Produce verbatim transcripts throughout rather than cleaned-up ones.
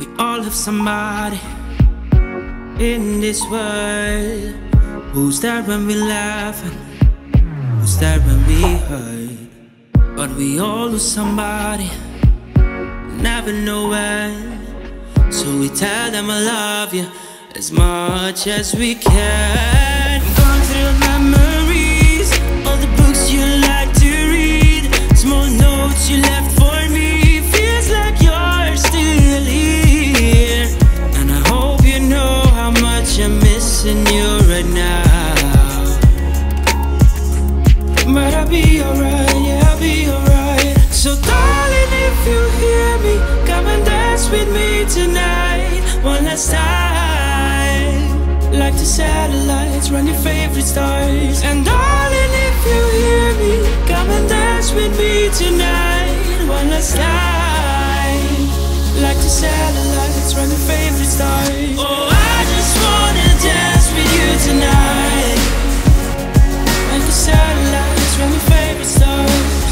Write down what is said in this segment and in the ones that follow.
We all have somebody in this world. Who's there when we laugh and who's there when we hurt? But we all lose somebody, never know when. So we tell them I love you as much as we can. Going through memories, all the books you like to read, small notes you left for me, feels like you're still here. And I hope you know how much I'm missing you right now. But I'll be alright, yeah, I'll be alright. So darling, if you hear me, come and dance with me tonight, one last time. Like the satellites, run your favorite stars. And darling, if you hear me, come and dance with me tonight, one last time. Like the satellites, run your favorite stars. Oh, I just wanna dance with you tonight. Like the satellites, run your favorite stars.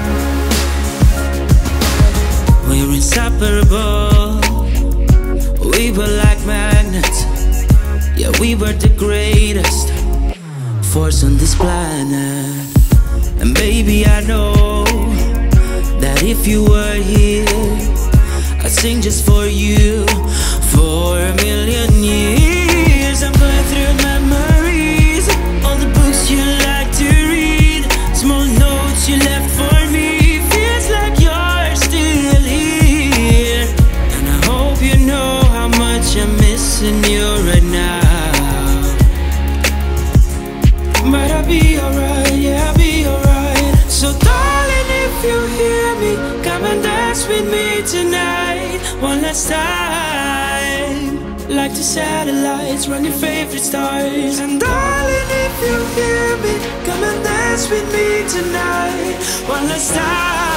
We're inseparable, we were like magnets. Yeah, we were the greatest force on this planet. And baby, I know that if you were here, I'd sing just for you for a million years. I'm going through memories, all the books you like to read, small notes you left for me, feels like you're still here. And I hope you know how much I'm missing you right now. But I'll be alright, yeah, I'll be alright. So darling, if you hear me, come and dance with me tonight, one last time. Like the satellites, run your favorite stars. And darling, if you hear me, come and dance with me tonight, one last time.